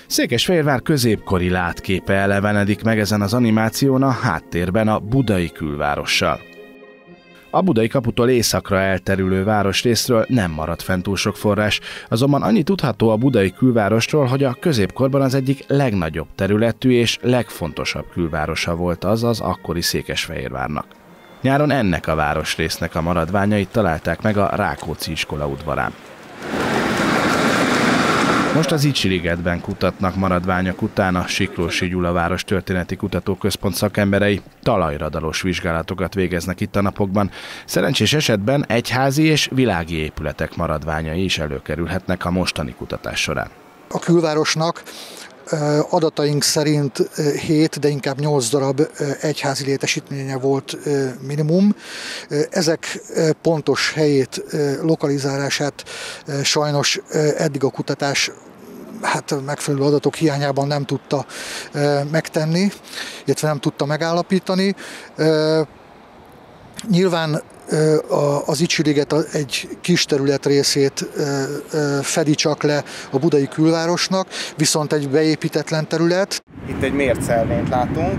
Székesfehérvár középkori látképe elevenedik meg ezen az animáción, a háttérben a budai külvárossal. A Budai kaputól északra elterülő városrészről nem maradt fent túl sok forrás, azonban annyi tudható a budai külvárosról, hogy a középkorban az egyik legnagyobb területű és legfontosabb külvárosa volt az akkori Székesfehérvárnak. Nyáron ennek a városrésznek a maradványait találták meg a Rákóczi iskola udvarán. Most az Icsi-ligetben kutatnak maradványok után a Siklósi Gyula Várostörténeti Kutatóközpont szakemberei. Talajradalos vizsgálatokat végeznek itt a napokban. Szerencsés esetben egyházi és világi épületek maradványai is előkerülhetnek a mostani kutatás során. A külvárosnak adataink szerint 7, de inkább 8 darab egyházi létesítménye volt minimum. Ezek pontos helyét, lokalizálását sajnos eddig a kutatás megfelelő adatok hiányában nem tudta megtenni, illetve nem tudta megállapítani. Nyilván az Icsi-liget egy kis terület részét fedi csak le a budai külvárosnak, viszont egy beépítetlen terület. Itt egy mércelvényt látunk,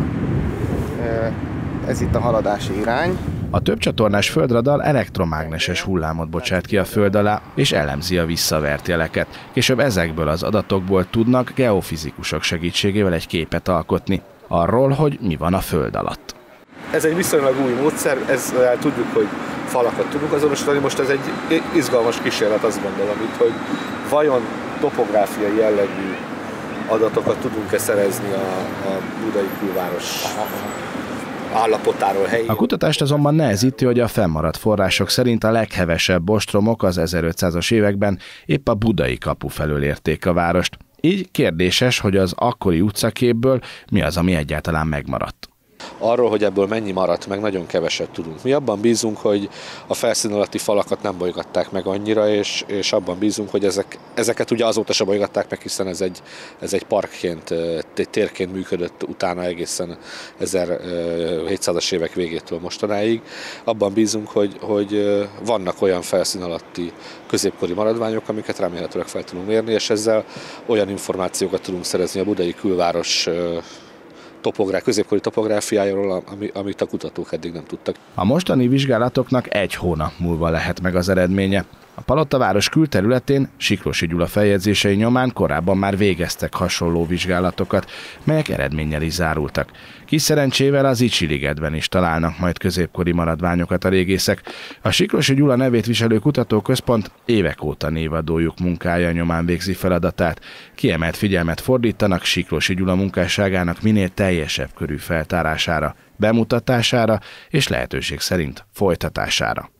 ez itt a haladási irány. A többcsatornás földradar elektromágneses hullámot bocsát ki a föld alá, és elemzi a visszavert jeleket. Később ezekből az adatokból tudnak geofizikusok segítségével egy képet alkotni arról, hogy mi van a föld alatt. Ez egy viszonylag új módszer, ezzel tudjuk, hogy falakat tudunk azonosítani. Most ez egy izgalmas kísérlet, azt gondolom itt, hogy vajon topográfiai jellegű adatokat tudunk-e szerezni a budai külváros állapotáról, helyén. A kutatást azonban nehezíti, hogy a fennmaradt források szerint a leghevesebb ostromok az 1500-as években épp a budai kapu felől érték a várost. Így kérdéses, hogy az akkori utcaképből mi az, ami egyáltalán megmaradt. Arról, hogy ebből mennyi maradt, meg nagyon keveset tudunk. Mi abban bízunk, hogy a felszín alatti falakat nem bolygatták meg annyira, és abban bízunk, hogy ezeket ugye azóta sem bolygatták meg, hiszen ez egy parkként, térként működött utána egészen 1700-as évek végétől mostanáig. Abban bízunk, hogy vannak olyan felszín alatti középkori maradványok, amiket remélhetőleg fel tudunk mérni, és ezzel olyan információkat tudunk szerezni a budai külváros középkori topográfiájáról, amit a kutatók eddig nem tudtak. A mostani vizsgálatoknak 1 hónap múlva lehet meg az eredménye. A Palottaváros külterületén Siklósi Gyula feljegyzései nyomán korábban már végeztek hasonló vizsgálatokat, melyek eredménnyel is zárultak. Kis szerencsével az Icsi-ligetben is találnak majd középkori maradványokat a régészek. A Siklósi Gyula nevét viselő kutatóközpont évek óta névadójuk munkája nyomán végzi feladatát. Kiemelt figyelmet fordítanak Siklósi Gyula munkásságának minél teljesebb körű feltárására, bemutatására és lehetőség szerint folytatására.